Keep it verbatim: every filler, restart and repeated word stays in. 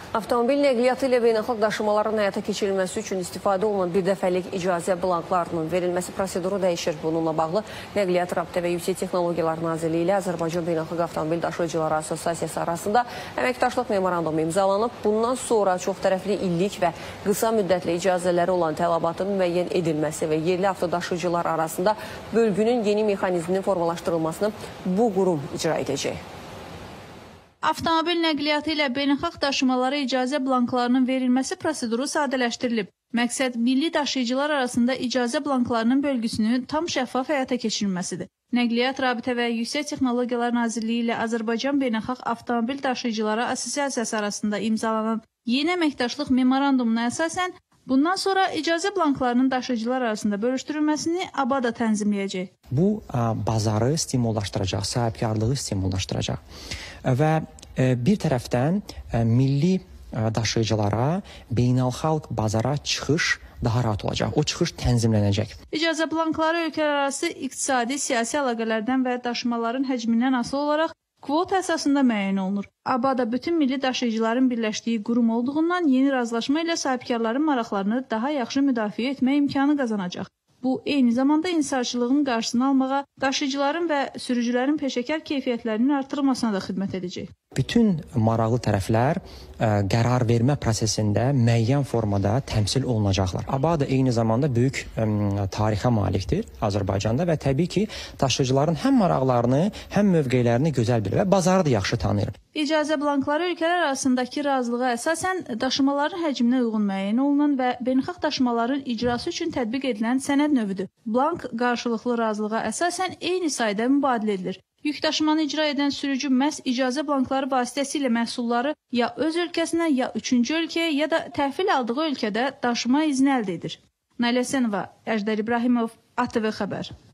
Avtomobil nəqliyyatı ilə beynəlxalq daşımaların həyata keçirilməsi üçün istifadə olunan bir dəfəlik icazə blanklarının verilməsi proseduru dəyişir. Bununla bağlı Nəqliyyat, Rabitə və Yüksək Texnologiyalar Nazirliyi ilə Azərbaycan Beynəlxalq Avtomobil Daşıyıcıları Assosiasiyası arasında əməkdaşlıq memorandumu imzalanıb. Bundan sonra çoxtərəfli illik və qısa müddətli icazələri olan tələbatın müəyyən edilməsi və yerli avtodaşıyıcılar arasında bölgünün yeni mexanizminin formalaşdırılmasını bu qurum icra edəcək. Avtomobil nəqliyyatı ilə beynəlxalq daşımalara icazə blanklarının verilməsi proseduru sadələşdirilib. Məqsəd milli daşıyıcılar arasında icazə blanklarının bölgüsünün tam şəffaf həyata keçirilməsidir. Nəqliyyat, Rabitə və Yüksək Texnologiyalar Nazirliyi ilə Azərbaycan Beynəlxalq Avtomobil Daşıyıcıları Assosiasiyası arasında imzalanan yeni əməkdaşlıq memorandumuna əsasən bundan sonra icazə blanklarının daşıyıcılar arasında bölüşdürülməsini ABADA tənzimləyəcək. Bu bazarı stimullaşdıracaq, sahibkarlığı stimullaşdıracaq və bir tərəfdən milli daşıyıcılara beynəlxalq bazara çıxış daha rahat olacaq. O çıxış tənzimlənəcək. İcazə blankları ölkələr arası iqtisadi, siyasi əlaqələrdən və daşımaların həcmindən asılı olaraq kvota əsasında müəyyən olunur. ABADA bütün milli daşıyıcıların birləşdiyi qurum olduğundan yeni razılaşma ilə sahibkarların maraqlarını daha yaxşı müdafiə etmək imkanı qazanacaq. Bu, eyni zamanda inhisarçılığın qarşısını almağa, daşıyıcıların və sürücülərin peşəkar keyfiyyətlərinin artırılmasına da xidmət edəcək. Bütün maraqlı tərəflər ə, qərar vermə prosesində müəyyən formada təmsil olunacaqlar. ABADA eyni zamanda böyük ə, tarixə malikdir Azərbaycanda və təbii ki, daşıyıcıların həm maraqlarını, həm mövqelərini gözəl bilir və bazarı da yaxşı tanıyır. İcazə blankları ölkələr arasındakı razılığa əsasən daşımaların həcminə uyğun müəyyən olunan və beynəlxalq daşımaların icrası üçün tətbiq edilən sənəd növüdür. Blank qarşılıqlı razılığa əsasən eyni sayda mübadilə edilir. Yük daşımanı icra edən sürücü məhz icazə blankları vasitəsilə məhsulları ya öz ölkəsinə, ya üçüncü ölkəyə, ya da təhvil aldığı ölkədə daşıma izni əldə edir. Nailə Hüseynova, Əjdər İbrahimov, A T V Xəbər.